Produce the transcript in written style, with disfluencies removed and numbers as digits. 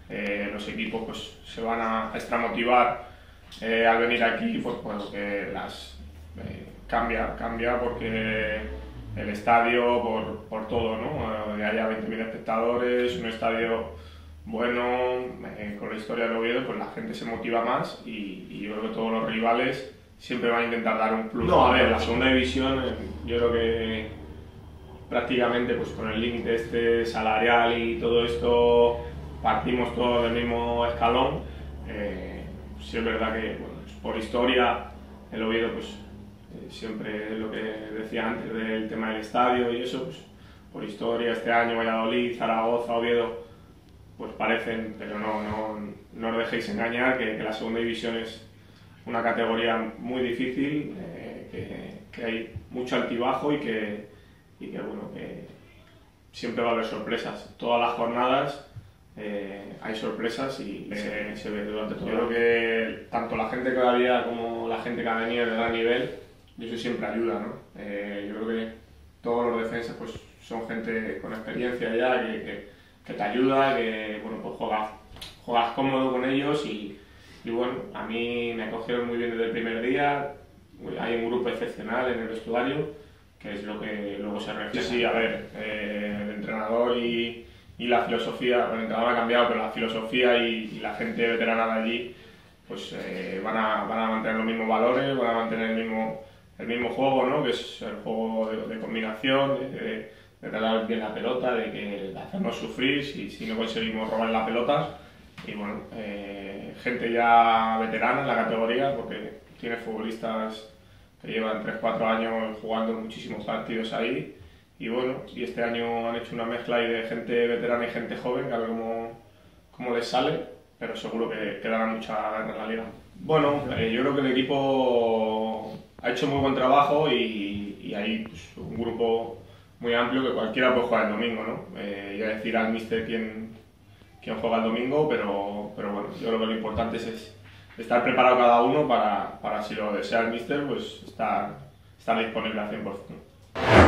los equipos pues, se van a extramotivar al venir aquí, pues bueno, que cambia porque el estadio, por todo, ¿no? Que haya 20.000 espectadores, un estadio bueno, con la historia del Oviedo, pues la gente se motiva más y yo creo que todos los rivales siempre van a intentar dar un plus. No, a ver, la segunda división, yo creo que prácticamente pues con el límite este salarial y todo esto partimos todos del mismo escalón. Sí es verdad que bueno, pues por historia el Oviedo pues siempre lo que decía antes del tema del estadio y eso, pues por historia este año Valladolid, Zaragoza, Oviedo pues parecen, pero no os dejéis engañar que la segunda división es una categoría muy difícil, que hay mucho altibajo y que bueno, que siempre va a haber sorpresas. Todas las jornadas hay sorpresas y se ve durante todo. Yo creo que tanto la gente que va a como la gente que ha venido de gran nivel, y eso siempre ayuda, ¿no? Yo creo que todos los defensas pues, son gente con experiencia ya, que te ayuda, que bueno, pues juegas cómodo con ellos y bueno, a mí me acogieron muy bien desde el primer día. Hay un grupo excepcional en el vestuario, que es lo que luego se refleja. Sí, a ver, el entrenador y la filosofía, el entrenador ha cambiado, pero la filosofía y la gente veterana de allí pues van a mantener los mismos valores, van a mantener el mismo juego, ¿no? Que es el juego de combinación, de tratar bien la pelota, de hacernos sufrir si no conseguimos robar las pelotas. Y bueno, gente ya veterana en la categoría, porque tiene futbolistas que llevan 3-4 años jugando muchísimos partidos ahí. Y bueno, y este año han hecho una mezcla ahí de gente veterana y gente joven, que a ver cómo les sale, pero seguro que darán mucha gana en la liga. Bueno, yo creo que el equipo ha hecho muy buen trabajo y hay pues, un grupo muy amplio que cualquiera puede jugar el domingo, ¿no? Ya decir al míster quién juega el domingo, pero bueno, yo creo que lo importante es estar preparado cada uno para si lo desea el míster, pues estar disponible al 100%.